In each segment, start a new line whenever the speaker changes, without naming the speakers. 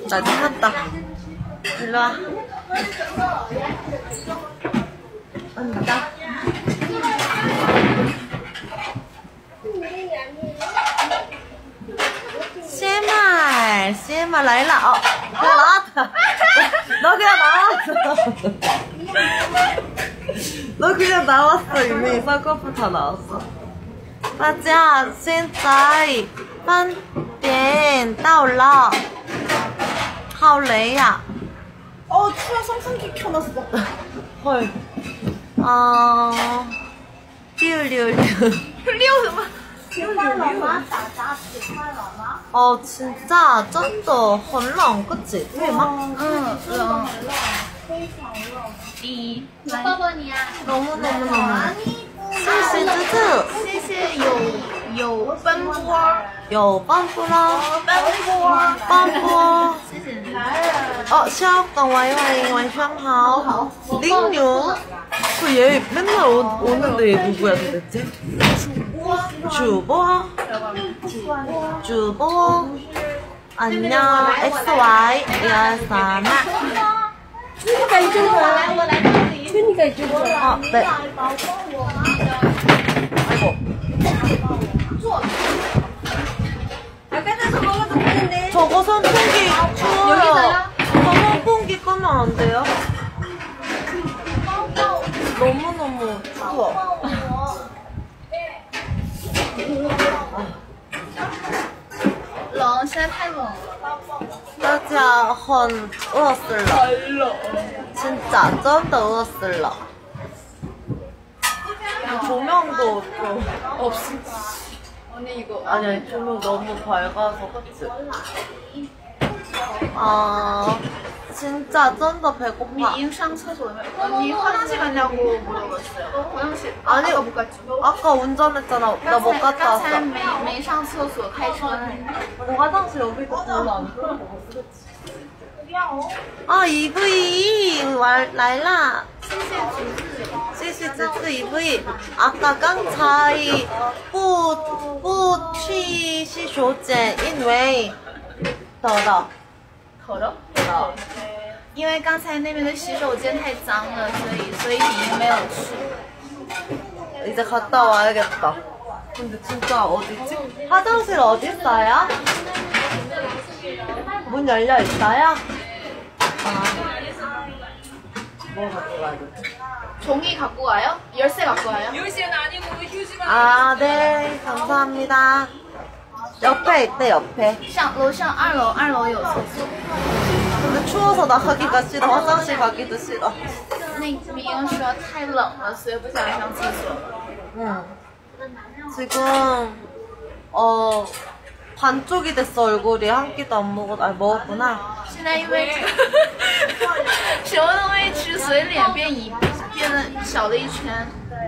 나 찾았다. 일로와. 앉아. CMR来了. 그냥 나왔다. 너 그냥 나왔어. 너 그냥 나왔어. 이미 쌍꺼풀 다 나왔어. 大家现在饭点到了. 好累呀.
추워 선풍기 켜놨어.
헐. 溜什么? 진짜 真的很冷 그치? 对吗?
응, 冷.
너무 谢谢芝芝.
谢谢有奔波.
有奔波啦. 奔波.
谢谢你.
香港晚上好. 링뉴. 그 얘 맨날 오는데 얘 누구야 도대체? 주보. 안녕. XY. 야사나.
춘이가 이쪽으로. 춘이가 이쪽으로.
네. 아이고. 저거 선풍기 추워요. 저 선풍기 끄면 안 돼요? 너무너무 추워.
冷，现在太冷了。
진짜 很饿死了. 진짜 真的饿死了. 조명도 좀
없어. 언니 이거.
아니 조명 너무 밝아서 그치? 진짜 真的 배고파.
你上厕所没有？你화장실 갔냐고 물어봤어요. 화장실.
아니,
아까 못 갔죠?
아까 운전했잖아. 나 못 갔다 왔어.
刚才没上厕所，开车。
화장실 여기 있고 별로 안 들어가고 EV 来啦. 谢谢芝芝 EV. 아까 刚才不去洗手间，因为더러.
因为刚才那边的洗手间太脏了，所以你没有去。
이제 갔다 와야겠다. 근데 진짜 어디지? 화장실 어디 있어요? 문 열려 있어요? 뭐 갖고 가야 돼?
종이 갖고 와요? 열쇠 갖고 와요?
열쇠는 아니고 휴지만.
네, 감사합니다. 옆에 있대, 옆에.
楼上二楼有厕所。
근데 추워서 나가기가 싫어. 화장실 가기도 싫어.
那边说太冷了，所以不想上厕所。
응. 지금 반쪽이 됐어 얼굴이. 한 끼도 안 먹었구나.
现在因为什么都没吃，所以脸变得小了一圈。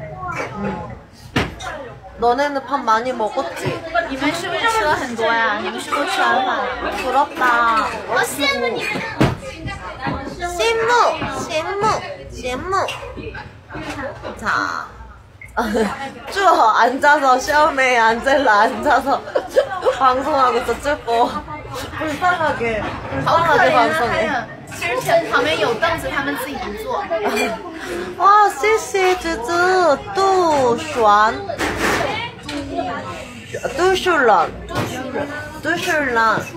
너네는 밥 많이 먹었지?
你们是不是吃了很多呀？你们是不是吃完饭了？
부럽다.
我羡慕你们。
羡慕. 자. 쭉 앉아서 시험에 앉을라 앉아서 방송하고 있어. 쭉 불쌍하게
好可怜啊！
방송해.
其实旁边有凳子，他们自己不坐。
와, 谢谢芝芝杜璇. 读书人。
读书人。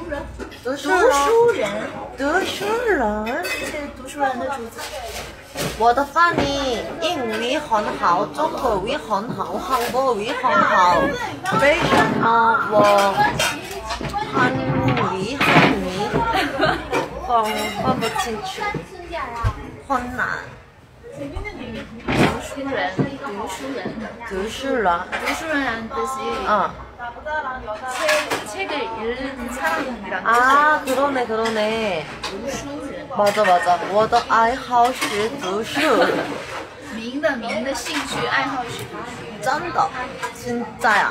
谢谢读书人的主子。
我的翻译英语很好，中国语很好，韩国语很好。为什么我汉语分不清楚？很难。 读书人
读书人뜻이 책을 읽는 사람이란 뜻이에요.
그러네.
读书人
맞아. 我的爱好是读书.
名的兴趣爱好是读书。
真的 진짜야.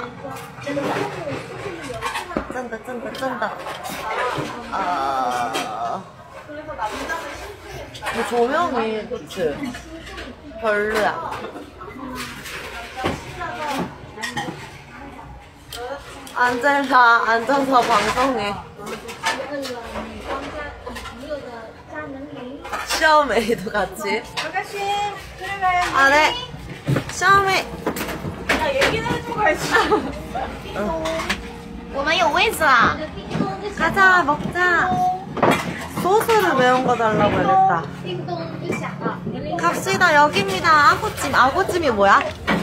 真的. 조명이 그치? 별로야. 안젤라 앉아서 방송해. 샤오메이도 같이.
아가씨 들어가요.
아, 네. 샤오메이.
야 얘기는 해주고 가야지. 我们有位子啦。
가자, 먹자. 소스를 매운 거 달라고 해야겠다. 갑시다, 여기입니다. 아구찜. 아구찜이 뭐야?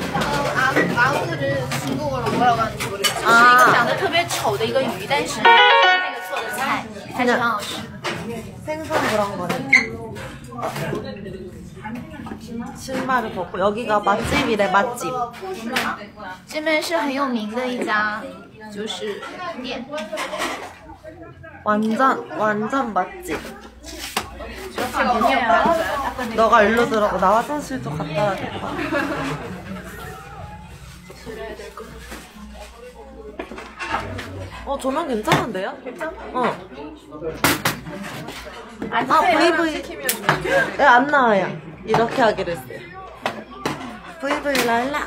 아구를 중국어로 뭐라고 하는지 모르겠어. 是一
아.
个长得特别丑的一个鱼，但是那个做的菜还是很好吃。
생선 그런 거니까. 신발을 벗고 여기가 맛집이래, 맛집.
这边是很有名的一家，就是店。
완전 맛집. 너가 일로 들어가. 나 화장실 좀 갔다 와야겠다. 조명 괜찮은데요? 괜찮아? VV. 네, 안 나와요. 이렇게 하기로 했어요. VV 랄라.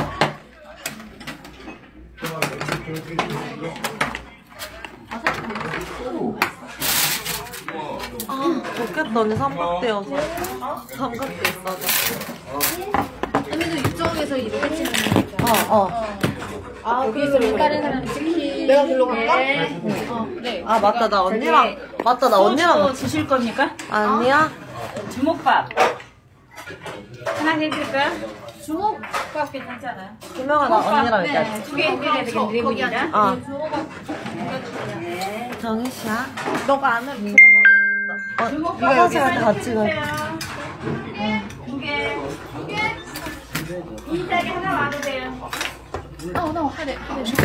좋겠다. 언니 삼각대여서. 삼각대 있어서.
언니도 이쪽에서 이렇게 찍는 거.
여기서 다른 사람 찍히.
내가 글로 갈까?
네.
아, 맞다. 나 언니랑. 맞다. 나 언니랑.
주실 겁니까?
아니야?
주먹밥. 하나 해드릴까요? 주먹밥 괜찮지 않아요?
분명히 나 언니랑 얘기할게.
네, 두개 해드려야 되겠습니다.
정희 씨야?
너가 안으로 들어가.
화장실한테 같이 가.
두 개. 이 짝에 하나 와도 돼요.
나 하래.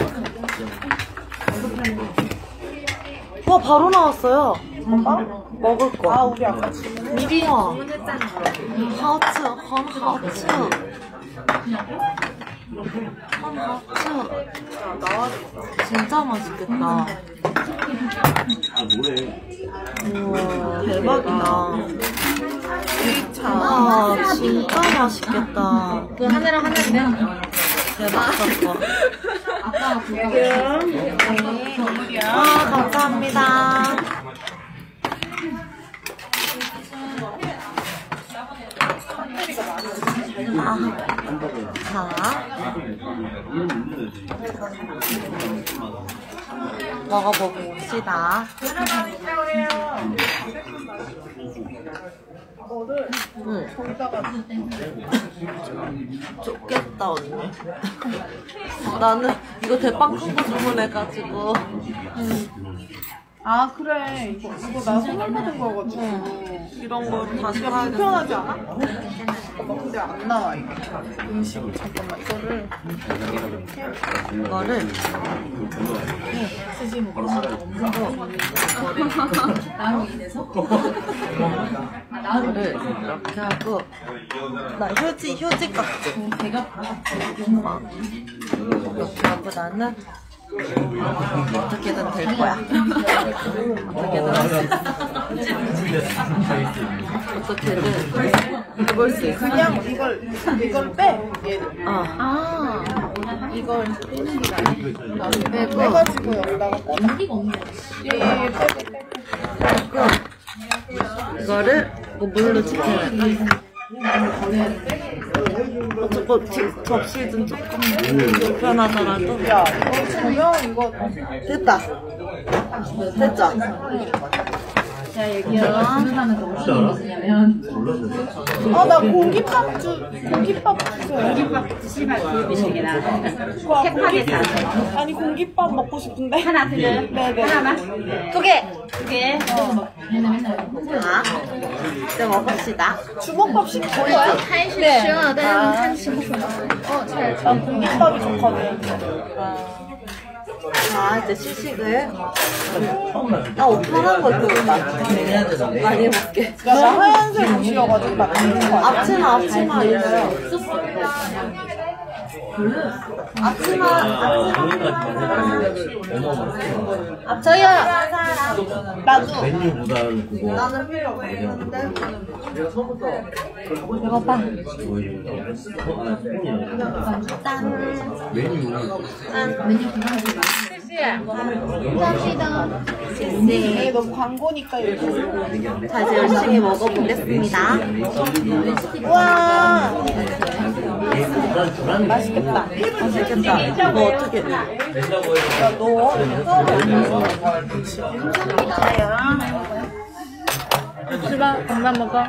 와, 바로 나왔어요. 먹을 거. 우리 아까 미리야. 하츠, 헌하츠. 진짜 맛있겠다. 우와, 대박이다. 와, 진짜 맛있겠다.
그 하나랑 하나인데.
대박 사건. 감사합니다. 자, 먹어봅시다. 좋겠다, 언니. 나는 이거 대빵 큰 거 주문해가지고.
아 그래 이거 나 선물 받은 거거든.
이런 거 다시 사야겠다.
불편하지 않아? 근데 안 나와 이게 음식이. 잠깐만 이거를 쓰지 뭐 그런 거
이거를 이렇게 하고 나 휴지 깍지 이렇게 하고 나는 어떻게든 될 거야. 어떻게든 할 수 있어. 어떻게든 해볼 수 있어.
그냥 이걸 빼 얘를.
이걸 빼는 게 나네.
빼가지고 여기다가 꽂아. 얘 빼고.
이거를 물로 지켜야 조금 접시 좀 조금 불편하더라도.
야 이거 조명 이거
됐다. 됐죠?
자, 여기요. 주문하는 거 무슨 얘기냐면.
나 공깃밥 주세요.
공깃밥 드시면 보여주시게 나와요. 캡하게서.
아니 공깃밥 먹고 싶은데.
하나 드려요?
네네.
하나만?
두 개!
두 개.
자, 이제 먹읍시다.
주먹밥 시킬 거야?
开始吃了，但是你看吃不出来。
난 공깃밥이 좋거든.
자, 이제 시식을. 나 옷 편한 거 입고 있다. 많이 먹게.
야, 나 하얀색 옷이어가지고 나 괜찮은 거 아니야?
앞치마 있어요. 저요.
나도.
메뉴보다는 그거
나는 필요 없는데.
배고파
짠.
메뉴
짠.
감사합니다.
네, 너무 광고니까 이거.
자, 이제 열심히 먹어보겠습니다.
와, 맛있겠다.
맛있겠다. 이거 어떻게.
야, 너
출발, 엄마 먹어.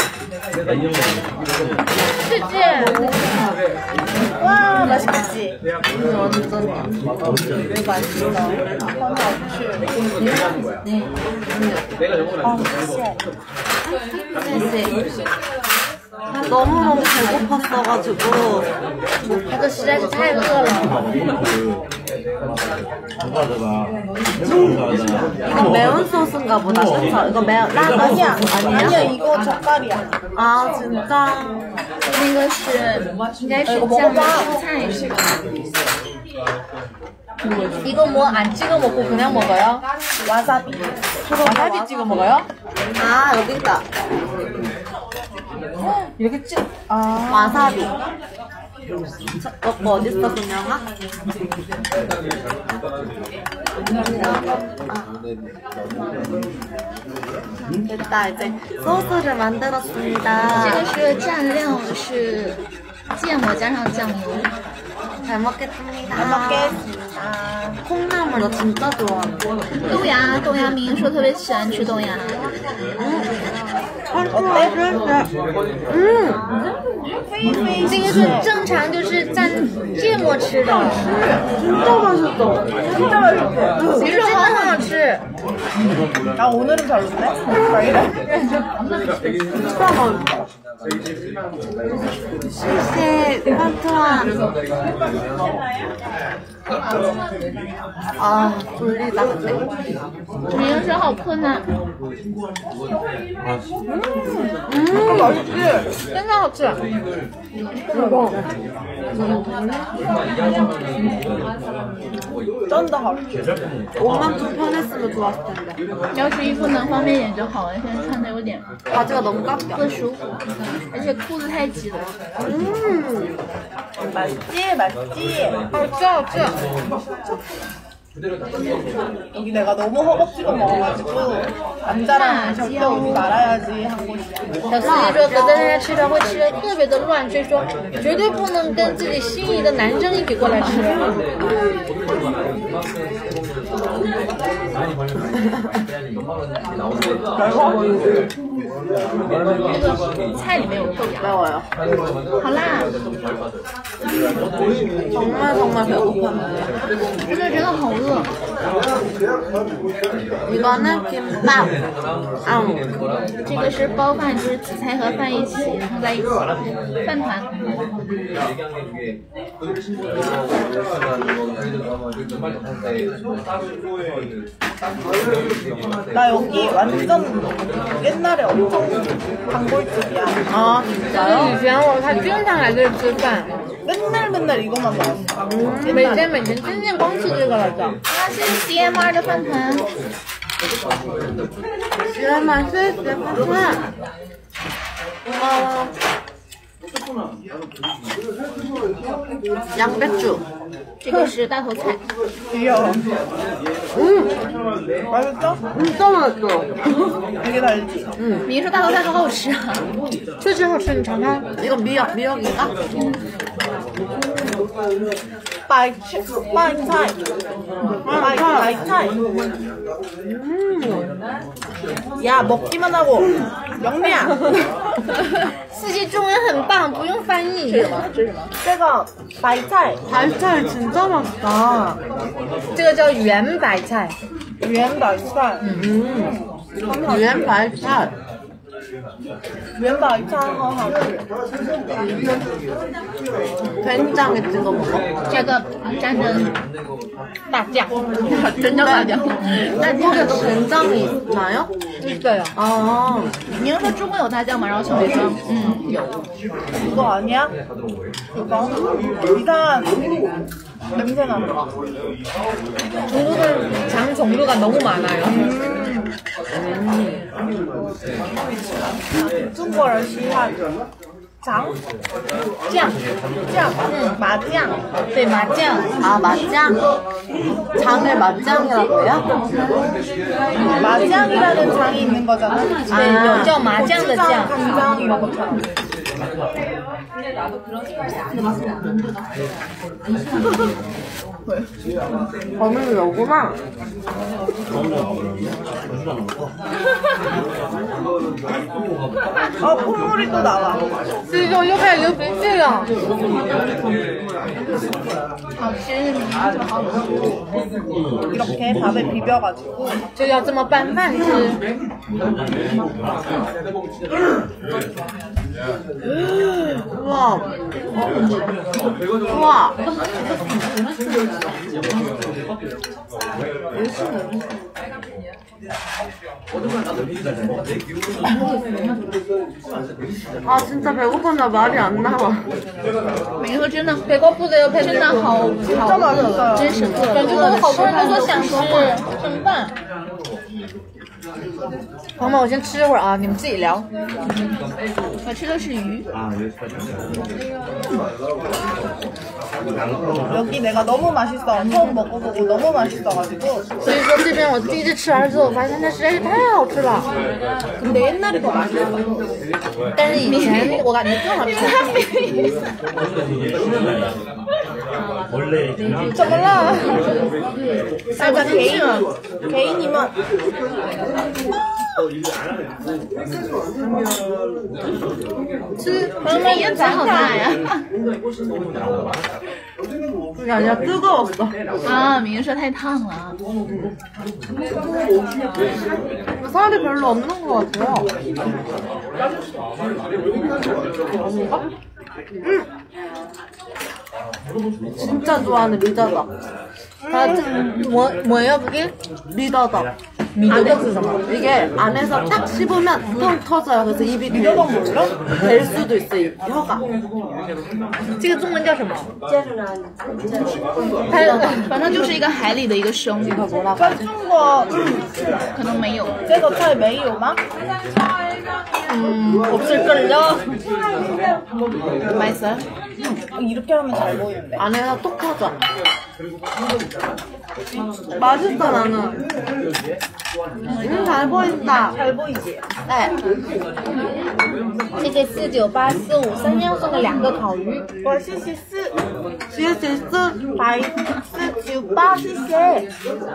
그치?
와, 맛있겠지?
완전.
맛있어. 하나 없지.
너무너무 배고팠어가지고.
이거 实在是太饿了.
이거 매운 소스인가 보다. 그쵸? 이거 매운,
아니야,
아니야?
아니야, 이거 젓갈이야.
아, 진짜.
那个是应该是酱的蔬菜是吧?
이거 뭐 안 찍어 먹고 그냥 먹어요?
와사비.
와사비 찍어 먹어요?
아, 여기 있다.
이렇게 찍,
와사비. 너거 어딨어, 그냥아? 됐다, 이제 소스를 만들었습니다.
这个是蘸料是芥末加上酱油.
잘 먹겠습니다.
잘 먹겠습니다.
콩나물 너 진짜 좋아하는
豆芽，豆芽明说特别喜欢吃豆芽.
어때?
这个是正常就是蘸芥末吃的.
진짜 맛있어.
진짜 맛있어.
其实很好吃.
아, 오늘은 별론데? 왜 이래?
진짜 맛있어. 시시 판투한. 아, 졸리다.
你有时候好困啊.
맛있지?
真的好吃.
쩐다, 맛있지?
옷만 좀 편했으면 좋았을 텐데.
要是衣服能方便一点就好了，现在穿的有点
바지가 너무 깎여.
不舒服，而且裤子太挤了。
맛있지? 맛있지?
好吃好吃.
여기 내가 너무 허겁지겁 먹어가지고 남자랑 절대 오지 말아야지 한 곳이야.
小司机说，隔着人家吃的会吃的特别的乱，所以说绝对不能跟自己心仪的男生一起过来吃。
这个菜里面有豆芽，
매워요.
好辣，
정말 정말 배고팠는데.
真的好饿。
이거는 김밥.
这个是包饭，就是紫菜和饭一起放在一起，饭团。
나 여기 완전 옛날에 엄청 단골집이야.
아,
就是以前他经常来这里吃饭，
맨날 이것만 먹었어.
每天天天光吃这个了就。
那是 DMR 的饭团，
진짜 맛있어. 판투한. 고마워. 양배추.
这个是大头菜，
귀여워. 맛있어?
진짜 맛있어.
되게 달지?
你说大头菜好好吃啊。
确实好吃，你尝尝。
이거 미역인가?
파이차이. 파이차이. 야, 먹기만 하고. 영미야.
司机中文很棒，不用翻译。
제가 파이차이.
달걀 진짜 맛있다.
这个叫圆白菜。
유엔 파이차이.
유엔 발찰.
유엔 파이차이 很好吃.
된장에 찍어 먹어.
这个蘸着
大酱，
真的辣椒，辣酱。
한국에도 된장이 있나요?
있어요.
아,
你是说中国有大酱吗？然后小北说，有。
그거 아니야? 그거? 이상한 냄새 나는 거.
중국은 장 종류가 너무 많아요.
中国人喜欢 장?
酱，
장. 마장.
네麻酱，
아, 맞짱? 장을 맞짱이라고 해요?
마장이라는 장이 있는 거잖아.
네, 有叫麻酱的
고추장,
酱。
간장 이런 것처럼.
범인이 여구나.
콧물이 또 나와.
这就又开始流鼻涕了。
이렇게 밥을 비벼가지고
就要这么拌饭吃。
우와. 우와. 아, 진짜 배고픈데 말이 안 나와.
没说真的，
배고프대요,
真的
배고프다.
好好饿，真是饿。
感觉都好多人都说想吃剩饭。朋友们，我先吃会儿啊，你们自己聊。
我吃的是鱼，
여기 내가 너무 맛있어. 처음 먹어보고 너무 맛있어가지고.
所以说这边我第一次吃完之后，我发现它实在是太好吃了。
근데 옛날이 더 맛있어.
但是以前我感觉更好吃。
저 몰라. 살짝 개인이면.
吃朋友们也才好大呀！
그게 아니라 뜨거웠어.
아, 민유说太烫了。
살이 별로 없는 것 같아요. 아닌가? 진짜 좋아하는 미더덕.
뭐예요 그게?
미더덕.
미더덕是什么?
이게 안에서 딱 씹으면 뻥 터져요. 그래서 입이 될 수도 있어요. 혀가.
这个中文叫什么?
反正就是一个海里的一个生物，
在中国
可能没有。
这个菜没有吗?
없을걸요?
맛있어요?
이렇게 하면 잘 보이는데.
안에서 톡 터져. 맛있다 나는. 잘 보인다.
잘 보이지?
네.
谢谢49845三央送的2个烤鱼。
와, 시시스.
CSS
바이스 시세.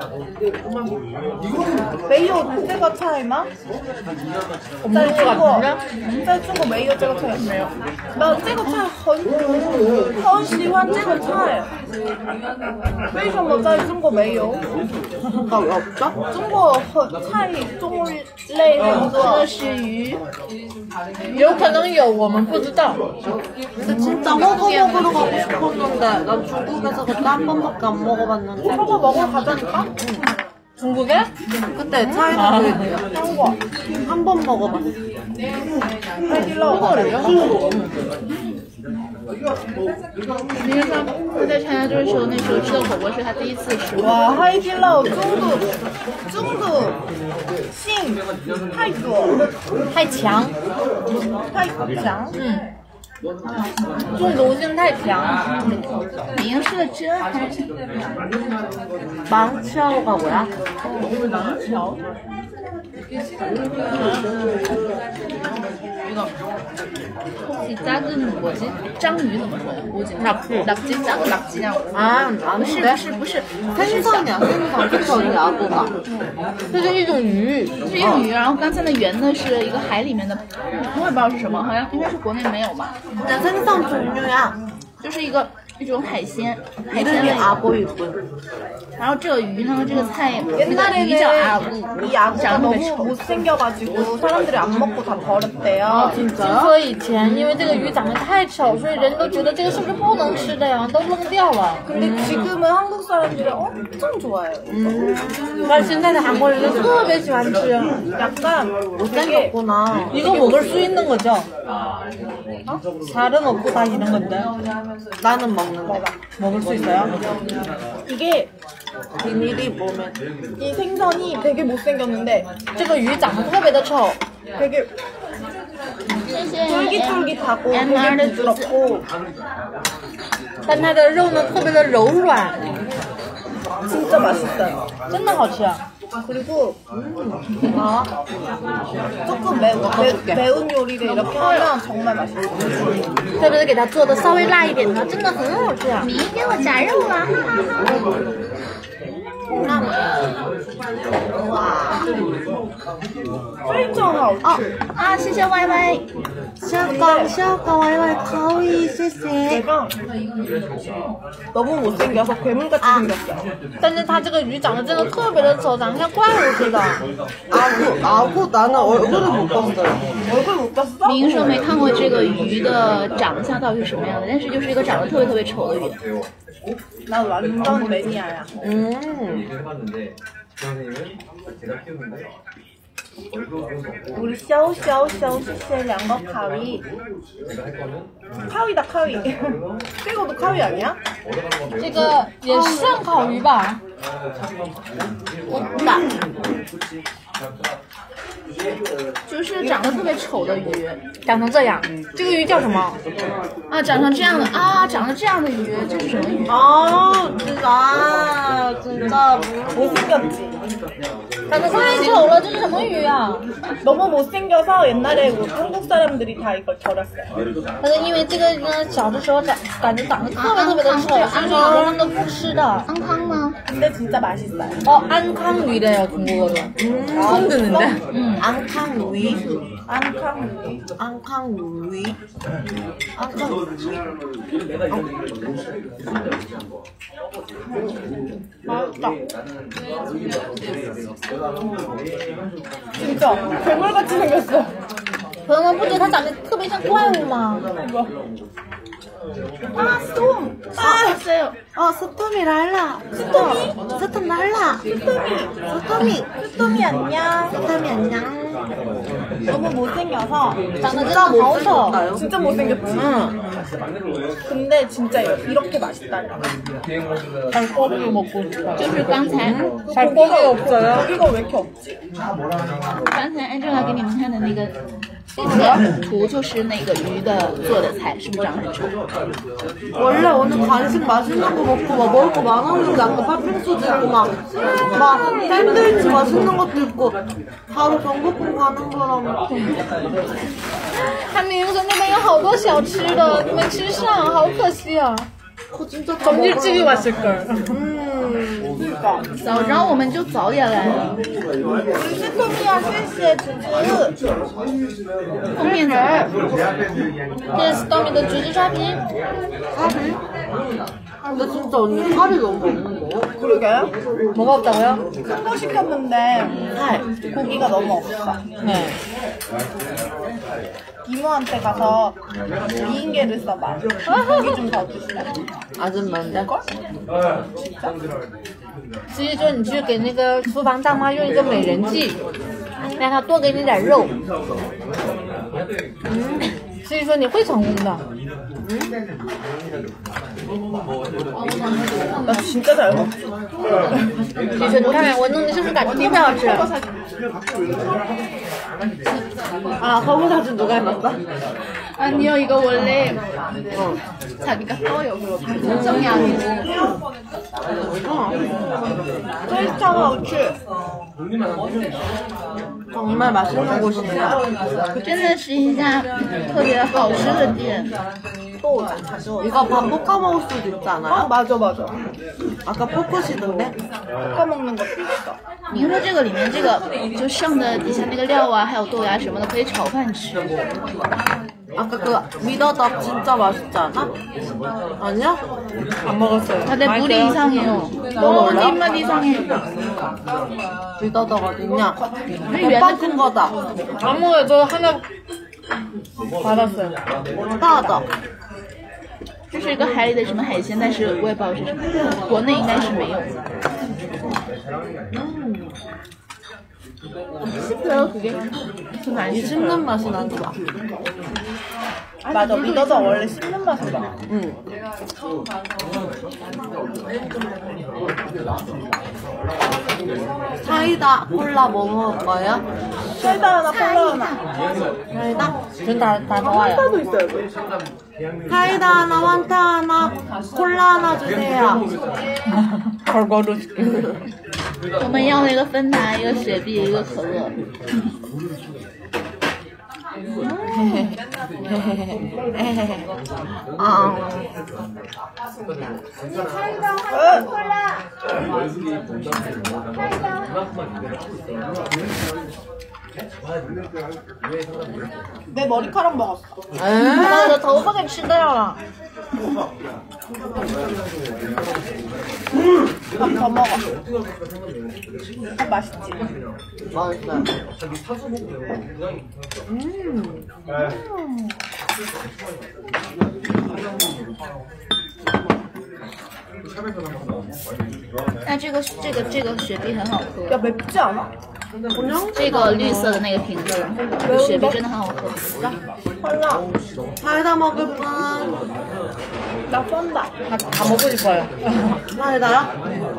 没有这个菜吗？在中国，在中国没有这个菜，没有。那这个菜很喜欢这个菜，为什么在中国没有？
가 왜 없죠?
中国菜种类很多。
这是鱼，
有可能有，我们不知道。
근데 진짜 허거 먹으러 가고 싶었는데 난 중국에서 그때 한 번밖에 안 먹어봤는데
허거 먹으러 가자니까?
중국에?
그때 차이나 교육이요.
한국.
한 번 먹어봤어.
하이딜라오거래요?
民yu说他在长沙就是说那时候吃的火锅是他第一次吃。
와, 하이딜라오 중국 신太多
太强，
太强。
中毒性太强。
民yu吃的真还是
망치하오가 뭐야?
혹시 작은 뭐지? 짱유 怎么说？我记得 낙지 작은 낙지냐고.
아,
不是
아는데?
不是不是，
생선이야, 생선. 그쵸, 이 아구가.
这是一种鱼，
是一种鱼。然后刚才的圆的是一个海里面的，我也不知道是什么，好像应该是国内没有吧，
그냥 생선 종류야.
就是一种海鲜，海鲜
이름이
类。
아구이군.
然后这个鱼呢，这个菜这个
옛날에는
鱼叫阿布，
이 아구가
长得特别
너무
丑。
못생겨가지고 사람들이 안 먹고 다 버렸대요.
听说以前因为这个鱼长得太丑，所以人都觉得这个是不是不能吃的呀，都扔掉了。
근데 지금은 한국 사람들이 엄청 좋아해요.
但现在的韩国人就特别喜欢吃，
약간 되게
못생겼구나.
이거 먹을 수 있는 거죠? 살은 없고 다 이런 건데
나는 먹는데.
먹을 수 있어요?
이게
비닐이 몸에.
이 생선이 되게 못생겼는데
这个鱼长得特别的丑，
되게
谢谢
쫄깃쫄깃하고
MR
되게 부드럽고
但它的肉呢特别的柔软，
진짜 맛있어요.
真的好吃啊！
그리고 조금 매운 요리를 이렇게 하면 정말 맛있어요.
特别是给它做的稍微辣一点的，真的很好吃啊！
你给我夹肉了，
非常好吃.
啊，谢谢 Y Y。
샤오가 와이와이 가오이 쎄쎄.
얘가 너무 못생겨서 괴물같이 생겼어요.
但是它这个鱼长得真的特别的丑，长得像怪物似的。
아고 나는 얼굴을 못 봤어요.
얼굴 못 봤어?
明说没看过这个鱼的长相到底是什么样的，但是就是一个长得特别特别丑的鱼。
나 완전 매니아야. 우리 샤오샤오샤오샤오샤 양거 카위. 카위다 카위. 이거도 카위 아니야?
这个也像烤鱼吧？
就是长得特别丑的鱼，
长成这样，这个鱼叫什么？
啊，长成这样的啊，长得这样的鱼，这是什么鱼？
진짜
못생겼지.
长得太丑了，这是什么鱼啊？
너무 못생겨서 옛날에 한국 사람들이 다 이걸 절였어요.
但是因为这个呢，小的时候感觉长得特别特别的丑，所以说以前他们都不吃的。
安康吗？
근데 진짜 맛있어요.
안캉위래요 중국어로. 처음 듣는데.
앙캉위.
안캉.
앙캉위.
맛있다. 진짜 괴물같이 생겼어.
朋友们不觉得它长得特别像怪物吗？
아, 쏨!
아, 됐어요.
스토미 랄라. 스토미 랄라.
쏨이 안녕.
스토미 안녕.
너무 못생겨서
长得真的好丑。
진짜 못생겼지.
응.
근데 진짜 이렇게 맛있다니.
살코기 먹고 싶다.
就是刚才
살코기 없어요?
여기가 왜 이렇게 없지?
刚才安正来给你们看的那个这个图，就是那个鱼的做的菜，是不是长得很丑？
원래 오늘 간식 맛있는 거 먹고 막 먹을 거 많았는데 아까 팥빙수도 있고 막 샌드위치 맛있는 것도 있고 바로 경복궁 가는 거랑
他明明说那边有好多小吃的，没吃上，好可惜啊！
진짜 다
점심집이 왔을 걸.
早知道我们就早点来了。
우리 시토미야 실시의 주주.
封面怎么？
这是 스토미 的橘子刷皮，
살이? 근데 진짜 언니 살이 너무 없는데요?
그러게요.
뭐가 없다고요?
큰 거 시켰는데 고기가 너무 없어.
네.
이모한테 가서 미인계를 써봐. 고기 좀 더 주시래.
아줌마인데?
所以说你去给那个厨房大妈用一个美人计，让她多给你点肉。所以说你会成功的。
나 진짜 잘 먹지.
所以说你看看我弄的是不是感觉特别好吃？
아 서부 사진 누가 해놨어?
아니요, 이거 원래 자기가 써요. 정량이고.
쫄깃하고
정말 맛있는 곳이네요.
真的是一家特别好吃的店。
또 자주 오자.
이거 밥 볶아 먹을 수도 있지 않아요?
맞아.
아까 포크시던데?
볶아먹는 것도 있어.
您说这个里面这个就剩的底下那个料啊，还有豆芽什么的，可以炒饭吃。
아까 그 미더덕 진짜 맛있지 않아? 아니야?
안 먹었어요.
아, 내 물이 이상해요. 너무 입맛 이상해.
미더덕 어딨냐?
왜
오빠 큰 거다.
안 먹어요. 저 하나 받았어요.
따다.
这是一个海里的什么海鲜，但是我也不知道是什么，国内应该是没有。 씹혀요 그게? 좀 안 씹혀.
씹는 맛이 나지 마.
맞아, 미더덕 원래 씹는 맛이 나.
응. 사이다 콜라 뭐 먹을 거예요?
사이다 하나, 콜라 하나.
사이다?
전다 좋아요.
사이다도 있어요.
사이다 하나, 환타 하나, 콜라 하나 주세요.
걸걸로
我们要了一个芬达，一个雪碧，一个可乐。
내 머리카락 먹었어.
我的头发给吃掉了。
밥 더 먹어. 아, 맛있지?
맛있어요.
那这个雪碧很好喝，
야, 맵지 않아?
这个绿色的那个瓶子雪碧真的很好喝。
콜라.
사이다 먹을 분.
나 쏜다.
다 먹고 싶어요.
사이다요?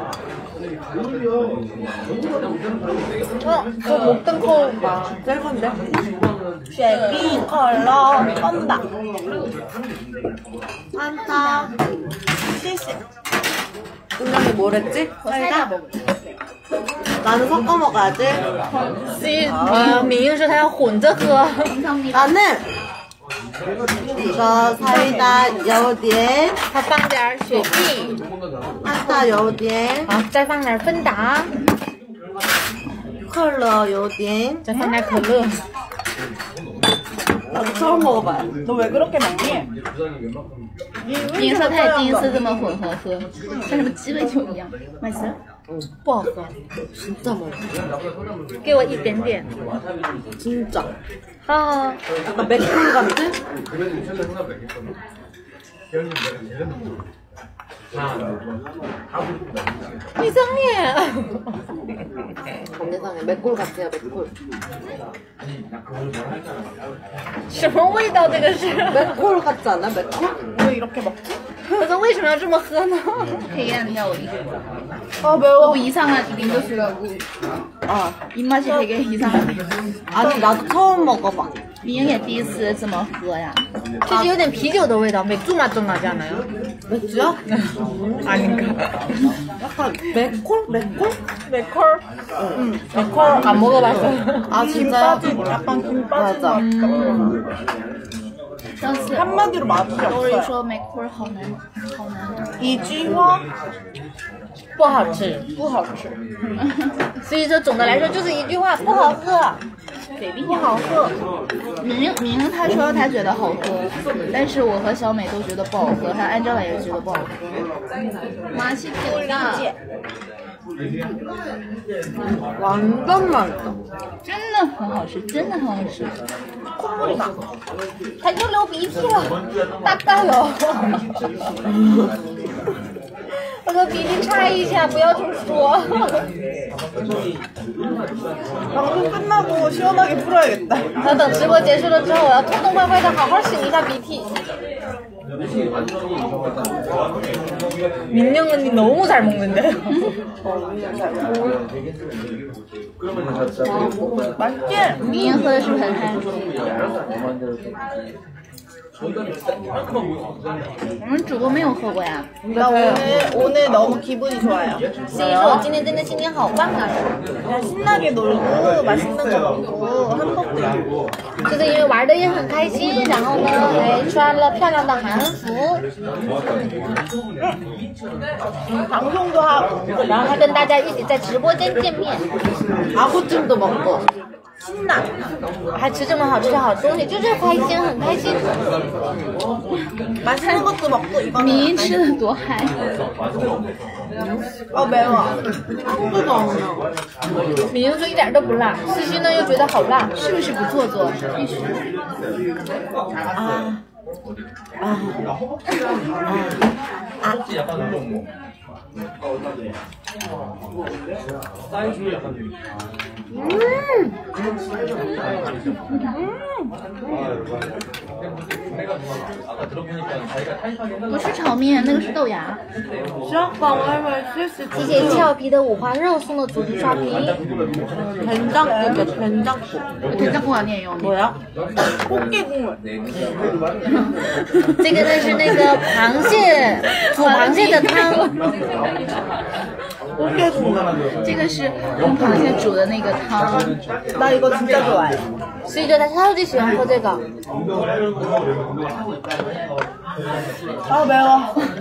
저 먹던 거
짧은데?
쉐비 컬러 쏜다.
환타.
시시.
분명히 뭐랬지? 사이다? 나는 섞어 먹어야지.
明英说他要混着喝。
나는 이거 사이다 有点
他放点雪碧，
환타 有点
好，再放点芬达，
컬러 有点
再放点可乐。
나도 처음 먹어봐요.
너 왜 그렇게 먹니?
明英说他也第一次这么混合喝，像什么鸡尾酒一样。맛있어요？
不好喝，
진짜 맛있어.
给我一点点。
진짜.
啊，
약간 맥콜 같은?
이상해.
세상에 맥콜 같아요, 맥콜.
什么味道？这个是？
맥콜 같지 않아? 맥콜?
왜 이렇게 먹지?
可是为什么要这么喝呢？
되게 혀울이.
아, 매워.
너무 이상한 링거스라고. 입맛이 되게 이상하네.
아니 나도 처음 먹어봐.
明英也第一次这么喝呀。
其实有点啤酒的味道，맥주 맛 좀 나지 않아요?
맥주야?
아닌가?
약간 맥콜? 맥콜?
맥콜? 응, 맥콜 안 먹어봤어요.
아 진짜요?
약간 김 빠진
맞아.
맛.
上次
한마디로 맛이
都
없어요.
是说 make 好难，好难。
이지화
不好吃，
不好吃.
所以说总的来说就是一句话，不好喝。
北冰不好喝。明英他说他觉得好喝，但是我和小美都觉得不好喝，还有 Angela 也是觉得不好喝。马西口的，
완전 맛있어.
真的很好吃，真的很好吃。
콧물이 나. 他又流鼻涕了，大概了。我说鼻涕擦一下，不要这么说。
방송 끝나고 시원하게 풀어야겠다.
那等直播结束了之后，我要痛痛快快的好好擤一下鼻涕。 민영 언니 너무 잘 먹는데.
맛있지?
明英喝的是不是很嗨？我们主播没有喝过呀。
나 오늘 너무 기분이 좋아요.
所以说我今天真的心情好棒啊！
그냥 신나게 놀고 맛있는 거 먹고 한복도 입고
就是因为玩的也很开心，然后呢还穿了漂亮的韩服，
방송도 하고
然后还跟大家一起在直播间见面，
아구찜도 먹고.
신나.
还吃这么好吃的好东西，就是开心，很开心。
맛있는 것도 먹고
明
이거는
英吃的多嗨！
매워.
米英说一点都不辣，思欣呢又觉得好辣，
是不是不做作？必须。
아
不是炒面，那个是豆芽。
行，帮我们试试。
谢谢俏皮的五花肉送的主题刷屏。
된장국.
된장국 아니에요.
뭐야?
꽃게국물.
这个呢是那个螃蟹，煮螃蟹的汤。
这个是用螃蟹煮的那个汤。
나 이거 진짜 좋아해.
所以他超级喜欢喝这个。
아 매워.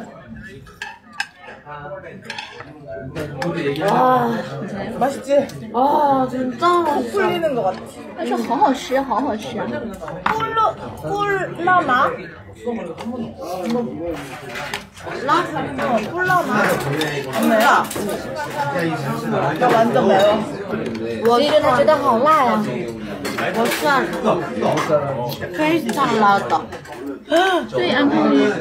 아 맛있지?
아 진짜
코 풀리는 것 같아.
他说好好吃，好好吃。
꿀라마? 꿀라마? 매워. 나 완전 매워.
我觉得他觉得好辣呀。
워션 페이스랑 나왔다.
对，安康鱼。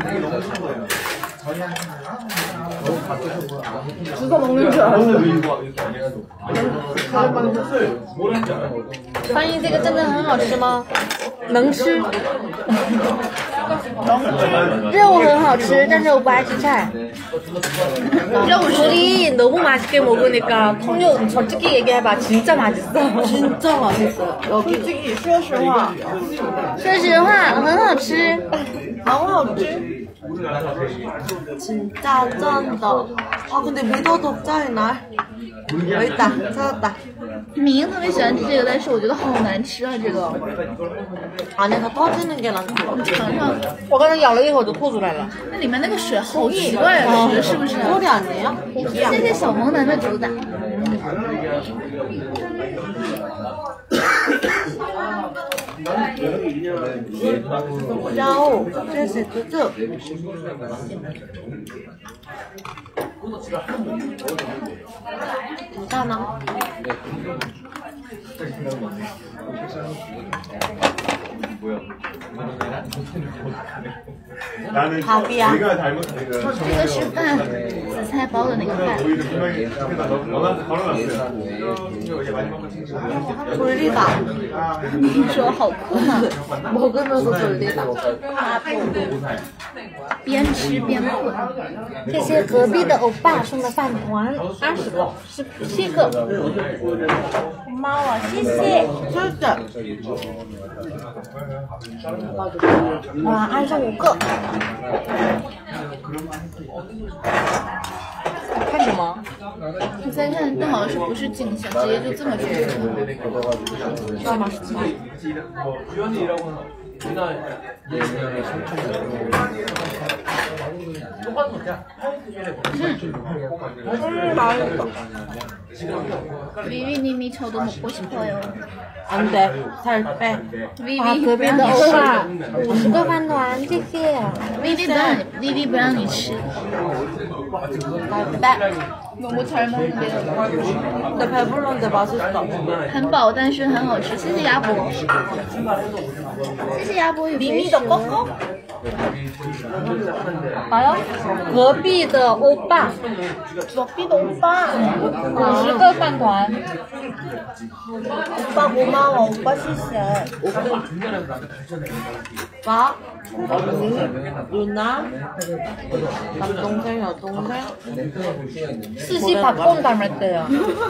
주워 먹는 줄 알았어.
翻译这个真的很好吃吗？能吃。肉很好吃，但是我不爱吃菜。 우리 너무 맛있게 먹으니까 통역 솔직히 얘기해봐. 진짜 맛있어.
진짜 맛있어요. 여기
솔직히 说实话
说实话很好吃。
너무好吃.
진짜 쩐다. 아 근데 믿어도 짜이 날. 여기 있다. 찾았다.
明特别喜欢吃这个，但是我觉得好难吃啊，这个。
안에서 터지는 게 낫고.
尝尝，
我刚才咬了一口就吐出来了。
那里面那个水好奇怪啊，是不是？
소리 아니에요?
谢谢小萌男的主打。
짜오. 쯔쯔쯔. 괜찮아.
나는
밥이야.
내가 잘못한
这个是饭，紫菜包的那个饭。
우리도 분명히 그렇게 걸어놨어요. 이게 마지막 거 챙기고.
졸리다.
你说好困啊，
먹으면서 졸리다.
边吃边困。
这些隔壁的欧巴送的饭团20个，17个。
고마워. 시시.
진짜.
와, 25个。看什么？
你再看，但好像是不是镜像，直接就这么出去了。 위위님이 저도 먹고 싶어요.
안 돼. 살 빼.
啊，
위위
隔
不
壁
让
的
你吃，
欧巴50个饭团，谢谢。
위위不让你吃。
살 빼.
너무 잘 먹는데요.
근데 배불렀는데 맛있어.
很饱，但是很好吃。谢谢鸭脖，谢谢鸭脖有肥食。
봐요? 隔壁的欧巴
먹기도 오빠.
50个饭团。
오빠 고마워. 오빠 시시.
오빠? 누나? 남동생, 여동생?
스시 밥본 닮았대요.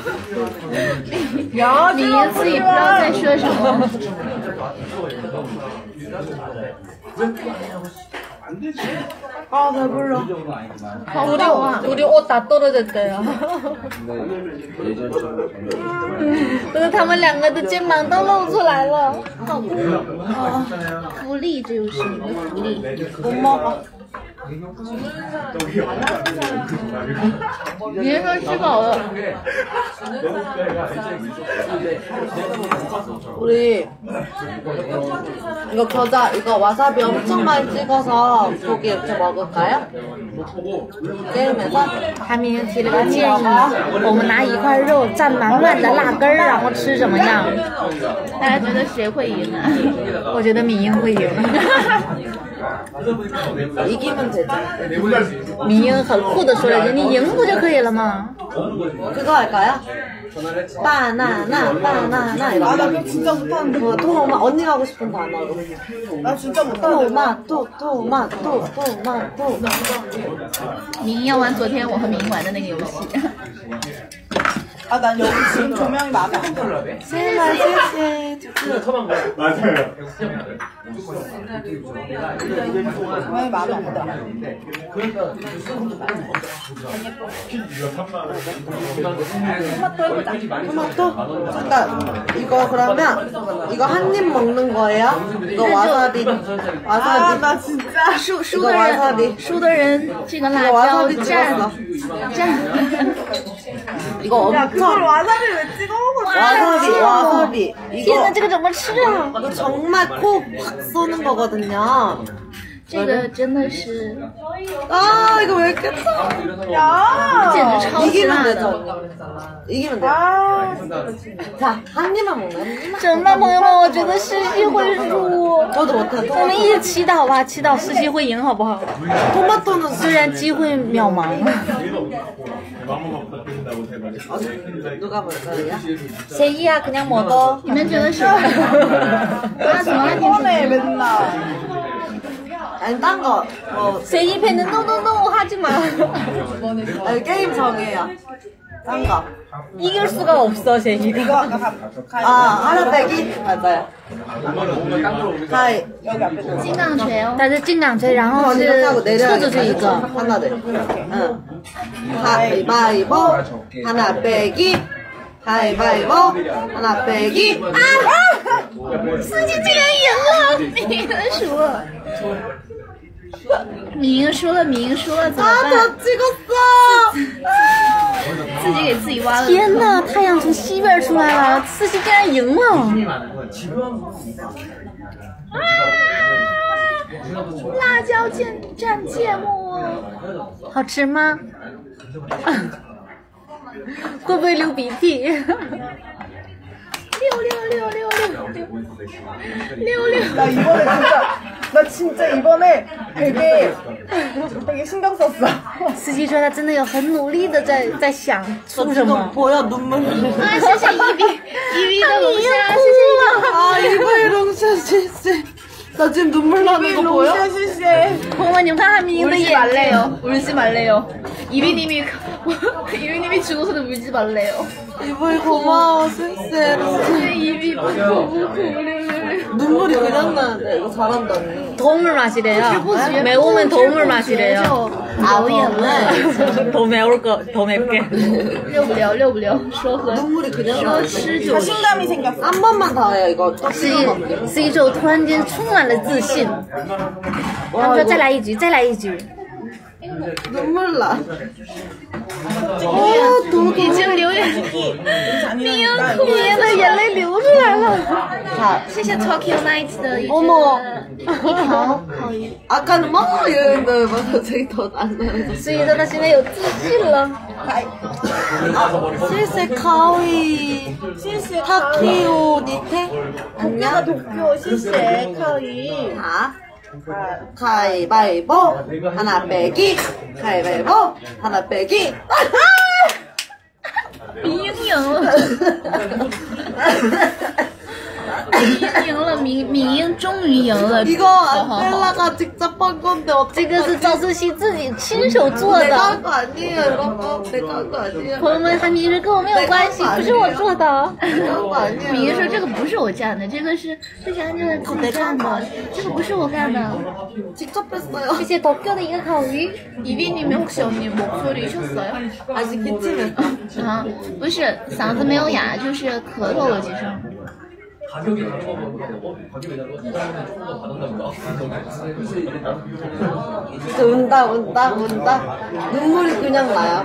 你自己不知道在说什么。
아 배불러.
우리 옷 다 떨어졌대요. 就是他们两个的肩膀都露出来了。
福利，这就是你的福利。
못 먹어.
你是说吃饱了？
우리 이거 겨자 이거 와사비 엄청 많이 찍어서 고기 이렇게 먹을까요? 게임에서
他明天提了个建议，我们拿1块肉蘸满满的辣根儿，然后吃怎么样？
大家觉得谁会赢啊？
我觉得米英会赢。
이기면 되죠.
明英很酷的说了一句：“你赢不就可以了吗
그거 할까요? 바나나 바나나 이거.
아, 나 그거 진짜 못하는데.
토마 언니가 하고 싶은 단어로.
나 진짜 못하는데.
토마토.
明英要玩昨天我和明英玩的那个游戏。
아, 난 여기 지금 조명이 마음에 안 들어.
맞아요.
조명이 마음에 안 들어.
토마토? 잠깐 이거 그러면 이거 한 입 먹는 거예요? 이거 와사비.
啊，
와사비.
那진짜.
输的人，输的人，这个辣椒蘸。
이거 엄청
그걸 와사비 왜 찍어 먹었어?
와사비.
天哪，
이거
这个怎么吃啊？
이거 정말 코 팍 쏘는 거거든요.
这个真的是
아 이거 왜 이렇게
야.
简直超级
이기면
辣的。
되죠. 이기면 돼요.
아,
자, 한 입만 먹는.
怎么办，朋友们？我觉得世熙会输。
저도 못해.
我们一起祈祷吧，祈祷世熙会赢，好不好？
토마토는
虽然机会渺茫。
누가 볼까요?
세이야 그냥 먹어.
你们觉得是？他怎么还挺
이번에 맨날.
아니 딴 거. 뭐
세이 팬은 노노노 하지 마.
아니, 게임 정해요. 딴 거.
이길 수가 없어 세이가.
이거 아까
아 하나 빼기 맞아요. 가이.
여기 앞에
金杠锤哦。
它是进港锤，然后
이렇게
是
하고
撤
내려야
出去一个。
하나 돼. 응. 가위바위보 하나 빼기. 가위바위보 하나 빼기.
司机竟然赢了，明英输了。明英输了，明英输了，怎么
아
办？
더 찍었어.
自己给自己挖了。
天呐，太阳从西边出来了，四喜竟然赢了！
辣椒蘸芥末，
好吃吗？会不会流鼻涕？
나 진짜 이번에 되게 신경 썼어.
司机说他真的有很努力的在想出什么
지금 。 보여 눈물.
啊，谢谢一 V 的龙虾，谢谢你。
아 이거의 롱샷 실세. 나 지금 눈물 나는 거 보여?
朋友们，你们看他明的
울지
眼泪，
말래요. 울지 말래요. 이비님이 이비님이 죽어서도 울지 말래요.
이보이 고마워 실세.
이비
눈물이 그냥 나는데 이거 잘한다니.
도움을 마시래요. 매우면 도움을 마시래요.
流眼泪，
더 매울 거, 더 맵게.
溜不溜？说喝
눈물이 그냥
说
나.
吃就
자신감이 생겼어.
한 번만 더 해요 이거. 또 찍어 먹게.
司机说我突然间充满了自信，他说再来一局，再来一局。
눈물 나.
已经流眼，明英的眼泪流出来了。
자,
谢谢 Tokyo Night 的一
어머.
条烤鱼。
아까는 막 이랬는데 막 갑자기 더 나아요.
所以说他现在有自信了。
실세 카오이. 실세 타키오 니테. 안녕.
도쿄 실세 카이.
자. 가위바위보 하나 빼기. 가위바위보 하나 빼기.
明英赢了，明英赢了，明英终于赢了。
이거 안젤라가 직접 한 건데
这
어떻게
个是赵思熙自己亲手做
내가
的。
한 거 아니에요 여러분. 내가 한 거 아니에요.
朋友们，他明说跟我没有关系，不是我做的。
내가 한 거 아니에요.
明英说这个不是我干的，这个是安静的自己干的，这个不是我干的。
직접 했어요.
谢谢 도쿄的一个烤鱼。
이비님이 혹시 언니 목소리 쉬었어요?
아직 기침했어.
啊，不是嗓子没有哑，就是咳嗽了几声。
운다. 눈물이 그냥 나요.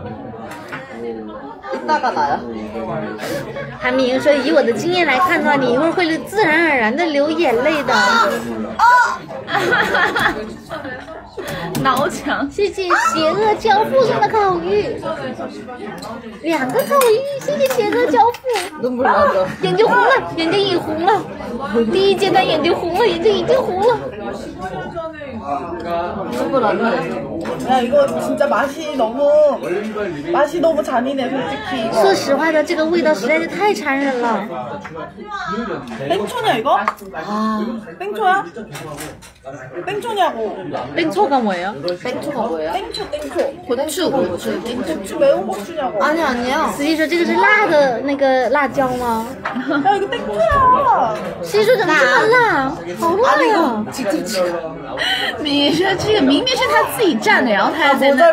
이따가 나요.
韩明说：“以我的经验来看的话，你一会儿会自然而然的流眼泪的。
挠墙。
谢谢邪恶教父送的烤鱼，2个烤鱼，谢谢邪恶教父。眼睛红了，眼睛已红了，第一阶段眼睛红了，眼睛已经红了。
야 이거 진짜 맛이 너무 잔인해 솔직히.
说实话的，这个味道实在是太残忍了。
땡초냐 이거? 땡초야? 땡초냐고.
땡초가 뭐예요?
땡초가 뭐예요?
땡초.
고추.
고추 매운 고추냐고.
아니 아니요.
实际说这个是辣的那个辣椒吗？
야 이거 땡초야.
实际说怎么这么辣？好辣呀！
你说这个明明是他自己蘸的，然后他还在那。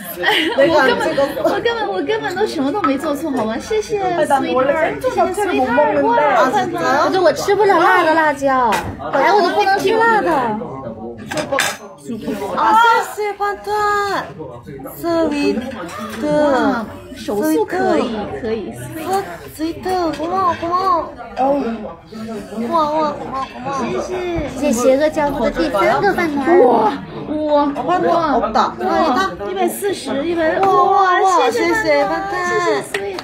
我根本都什么都没做错，好吗？谢谢 sweetheart， 谢谢 sweetheart。哇，
可是我吃不了辣的辣椒，本来我就不能吃辣的。
아, 세시 반탄. 스위트.
手速可以。
스위트. 고마워. 고마워.
谢谢邪恶教父的第3个饭团。
哇，
없다. 아니다.
140， 100。
哇，
谢
谢谢饭团。
谢谢 sweet。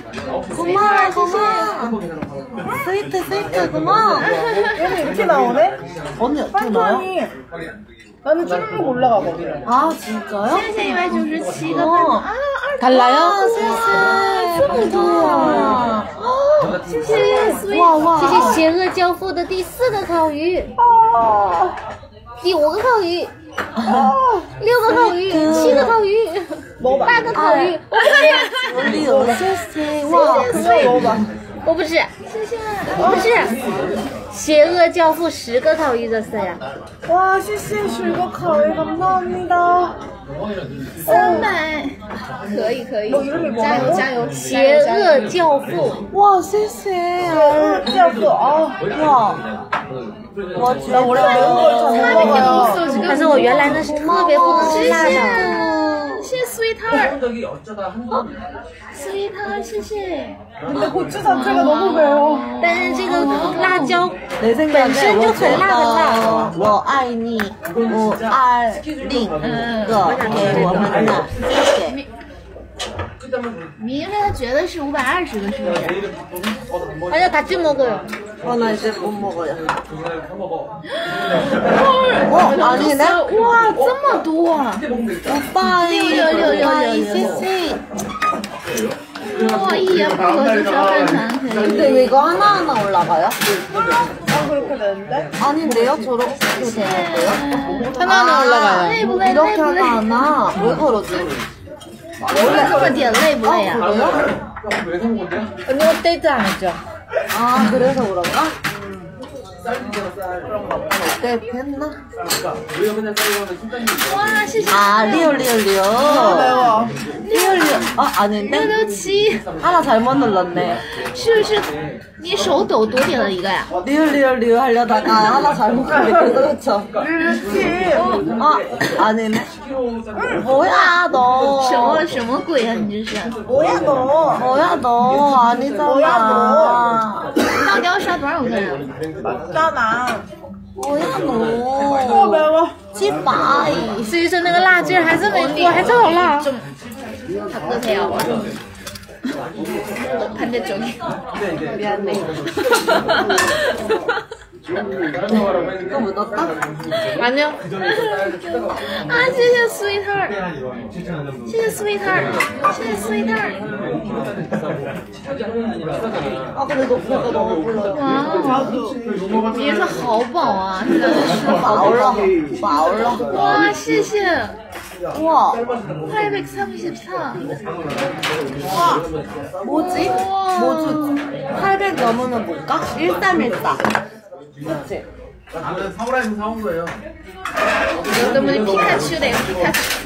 고마워. 스위트. 고마워.
얘는 이렇게 나오네?
언니 어떻게 나요?
판이 나는 쭈르륵 올라가거든.
아, 진짜요?
谢谢197个饭团啊，
달라요?
这么多，谢谢 sweet。
谢谢邪恶教父的第4个烤鱼，第5个烤鱼，6个烤鱼，7个烤鱼，8个烤鱼。
우리 세시. 와,
먹어봐.
我不吃，谢谢，我不吃。邪恶教父10个烤鱼줬어요。
와, CC 줄거 가위 감사합니다.
300，可以，
너 이름이 뭐라고?
加油！
邪恶教父，
와, 세시.
찌약도 아,
와. 와,
나 원래 매운 걸잘 못 먹어요.
但是我原来那是特别不能吃辣的。
谢谢 sweetheart， sweetheart， 谢谢。
근데 고추 자체가 너무 매워.
但是这个辣椒
내 생각에
本身就很辣很辣。
我爱你520个给我们的，谢谢。
明明他绝对是520个，是不是？
아니야 같이 먹어요.
나 이제 못 먹어요. 아니네?
와, 这么多！
오빠이 세시.
哇，一言不合就说饭团可以。
근데 왜 이거 하나하나 올라가요?
아, 그렇게 되는데?
아닌데요? 저렇게 되는데요?
하나하나 올라가요. 累不累？
이렇게
累不累？
하나 왜 그러지?
这么点累不累呀？
언니가 데이트 안 했죠?
아 그래서 그런가? 네 뺐나?
哇，谢谢。
아 리얼
매워.
아닌데?
667，
하나 잘못 눌렀네
是不是你手抖多点了一个呀？
리얼 하려다가 하나 잘못 눌렀어 그렇죠? 아니네 뭐야 너
什么鬼啊？你这是？
뭐야 너?
뭐야 너 아니잖아
뭐야,
到底要刷多少个呀？
맞잖아.
뭐야
어,
너
매워.
鸡巴
所以说那个辣劲儿还是没过，还是好辣。
바꾸세요. 반대쪽이.
미안해 또 묻었다?
아니요.
아, 谢谢 sweetheart. 谢谢 sweetheart. 谢谢 sweetheart.
아 그래도 배가 너무 불러
哇，你说好饱啊！现在在吃好。
마올라
哇，谢谢。
우와
834.
뭐지? 뭐지? 800 넘으면 뭘까? 1314 그치?
나는 사무라이에서 사온 거예요.
有的么的皮卡丘的皮卡丘。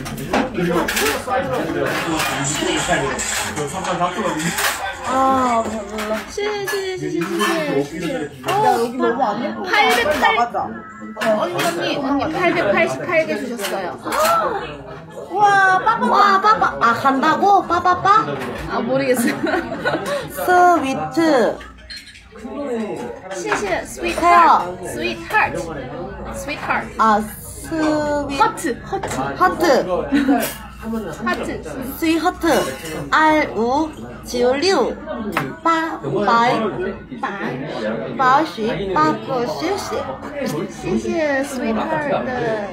아 배불러
谢谢。
여기 너무 안 예뻐.
808.
나가자.
언니 888개 주셨어요.
우와, 빠빠.
와 빠빠 아 간다고? 빠빠빠?
아 모르겠어요.
스위트
谢谢 sweetheart. sweetheart.
아 스윗
하트.
스윗 하트 R5 96 8 88个谢谢
谢谢 sweetheart 的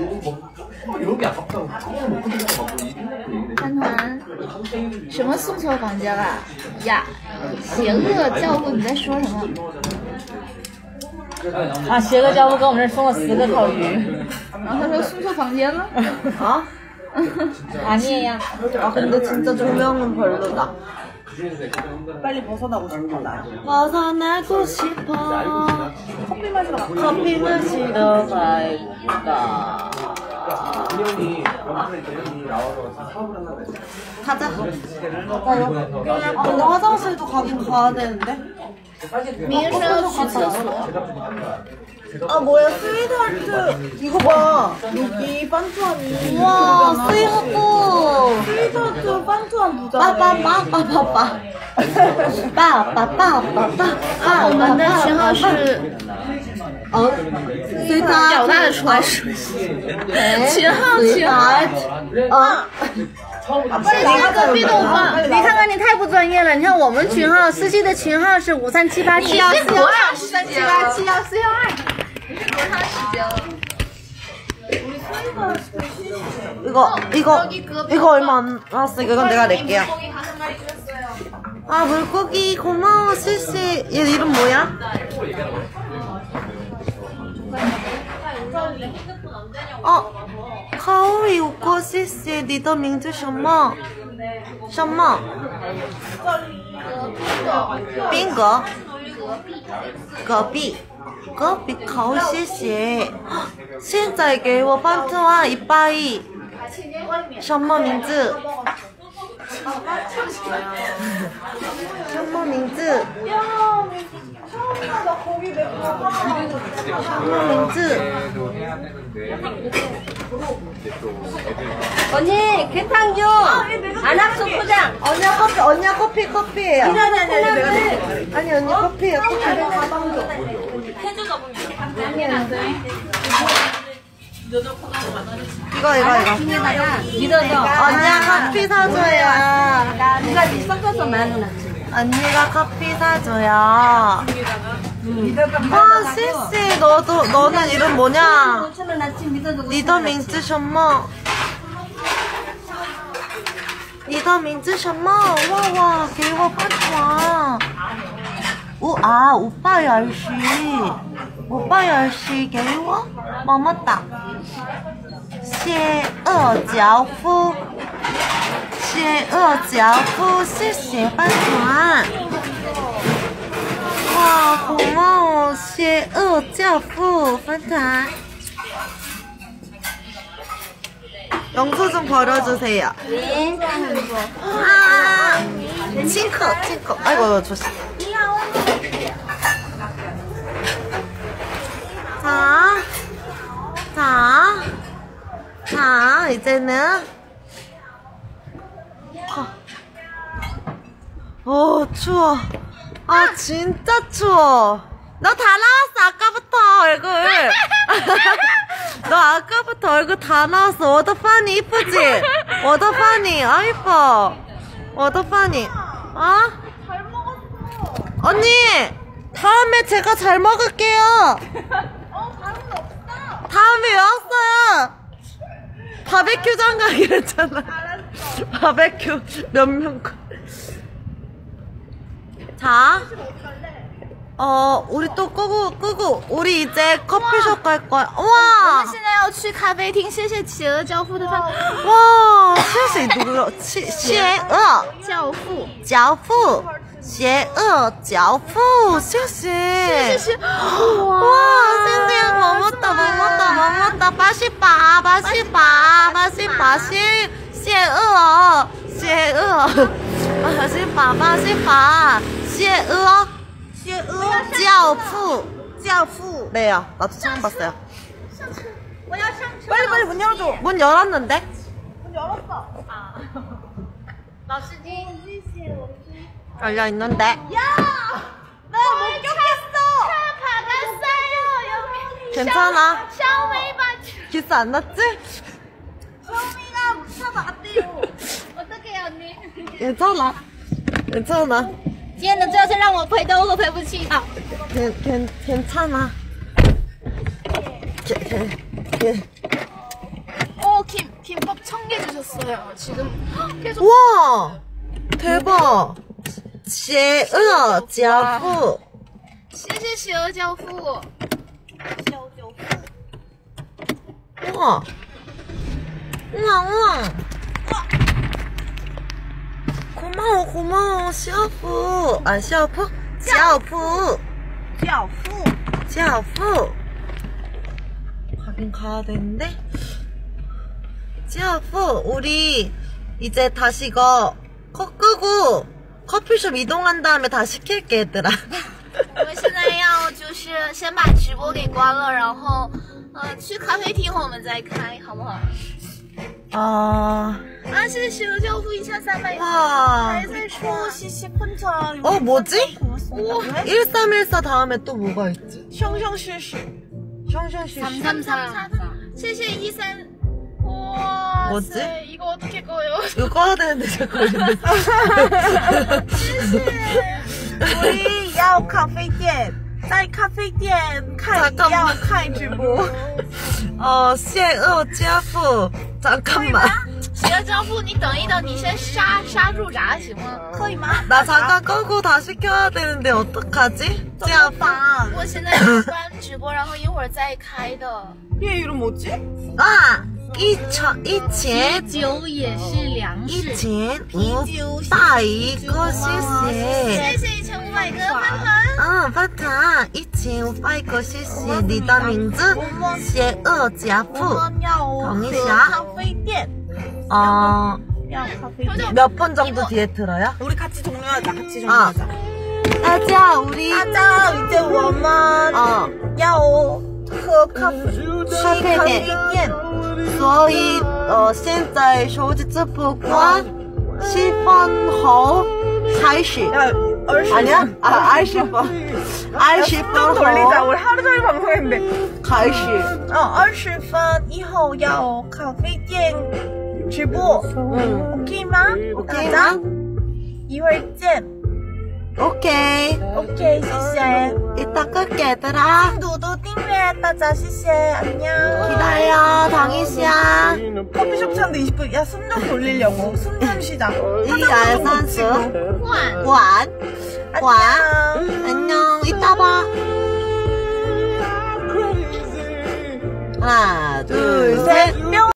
团团。什么送错房间了呀？邪恶教父，你在说什么？
啊，邪恶教父给我们这儿送了10个烤鱼。
然后他说送错房间了。
아?
아니에요.
아 근데 진짜 조명은 별로다.
빨리 벗어나고 싶어 나.
벗어나고 싶어.
커피 마시러 가.
커피 마시러 갈까? 가자. 아 근데 화장실도 가긴 가야 되는데.
민수야去厕所。
아 뭐야 스위트하트 이거 봐 여기 반투함이
우와 스위하고.
스위트하트 반투함 부자
빠빠빠빠빠빠.
我们的群号是
随他
表达的出来是群号。谢谢隔壁的欧巴，
你看看你太不专业了。你看我们群号，4系的群号是537871412，
你是国产537871412。多长时间了？
이거 얼마 안 나왔으니까 이건 내가 낼게요. 아 물고기 고마워 실시. 얘 이름 뭐야? 카오리 웃고 실시. 你的名字什么？什么？宾格？隔壁。 隔壁烤谢谢，现在给我半顿啊一120，什么名字？什么名字？什么名字？
언니 개탕 좀. 안학수 포장.
언니야 커피예요. 아니 언니 커피예요. 이거. 언니야 커피 사줘요.
누가 섞어서 10,000원.
언니가 커피 사줘요. 아 실시 너는 이름 뭐냐? 你的名字什么？你的名字什么？哇，给我半团。오빠 10시. 오빠 10시 给我么么哒。邪恶教父，邪恶教父，谢谢半团。哇，고마워邪恶教父饭团。 영수 좀 버려주세요.
네.
아, 칭커. 아이고, 조심. 자, 이제는. 추워. 아, 진짜 추워. 너 다 나왔어, 아까부터 얼굴. 너 아까부터 얼굴 다 나왔어. 워더파니 이쁘지? 워더파니 아 이뻐. 워더파니 아?
잘 먹었어.
언니 다음에 제가 잘 먹을게요.
다른 거 없어.
다음에 왜 왔어요? 바베큐 장가기로 했잖아.
알았어.
바베큐 몇 명. 자 우리 또 끄고 우리 이제 커피숍 갈 거야.
我
와
们现在要去咖啡厅，谢谢企鹅教父的饭。
와, 谢谢 누구요? 邪恶教父 邪恶教父 谢谢 와, 谢谢 먹었다 88 邪恶 教父 네요. 나도 처음 봤어요.
빨리 문 열어줘.
문 열었는데?
문 열었어.
열려 있는데.
야! 나 목격했어.
차 받았어요. 여기
괜찮아.
小尾巴。
기스 안 났지?
소미가 묻혀봤대요. 어떡해요, 언니?
괜찮아. 괜찮아.
今天的这次让我赔都赔不起啊！
괜찮아.
김밥 1000개 주셨어요. 지금 계속.
우와! 대박! 邪恶教父
谢谢邪恶教父。
우와! 우와! 고마워, 샤프. 아, 샤프? 教父. 가긴 가야 되는데. 教父, 우리 이제 다시 이거 컷 끄고 커피숍 이동한 다음에 다 시킬게, 얘들아.
我们现在要就是先把直播给关了，然后去咖啡厅我们再开，好不好？ 谢谢邪恶教父2300。
와.
还在说
CC 혼자.
뭐지?
고맙습니다.
1314 다음에 또 뭐가 있지?
숑숑시시.
333。谢谢13。 哇
뭐지?
塞， 이거 어떻게 꺼요?
이거 꺼야 되는데 자꾸 걸리는데.
우리 야오 咖啡店在咖啡店看要看直播。
邪恶家父 잠깐만.
邪恶教父，你等一等，你先刹住闸行吗？
可以吗？
나 잠깐 끄고 다 시켜야 되는데 어떡하지? 家父.
我现在是关直播，然后一会儿再开的。
얘 이름 뭐지?
아! 以前
酒也是粮食。
2500个谢谢。
谢谢1500个饭团。
饭团2500个谢谢。你的名字邪恶家父。等一下。
咖啡店。 야오 咖啡店。
몇 분 정도 뒤에 들어요?
우리 같이 종료하자. 같이 종료하자.
아자 우리
大家이제 我们要喝咖啡店。
所以现在手机直播关10分后开始。 아니야? 20분. 20분
돌리자. 우리 하루 종일 방송했는데.
开始。
20分以后要咖啡店直播。 OK 吗？
OK 吗？
一会儿见。
OK。
OK， 谢谢。
이따 끌게 얘들아.
누구订阅大家谢谢. 안녕.
기다려. 당이시야.
커피숍 찾는데 20분. 야, 숨 좀 돌리려고. 숨 좀 쉬자.
1, 2, 3, 4. 완. 안녕. 이따 봐. 하나, 둘, 셋.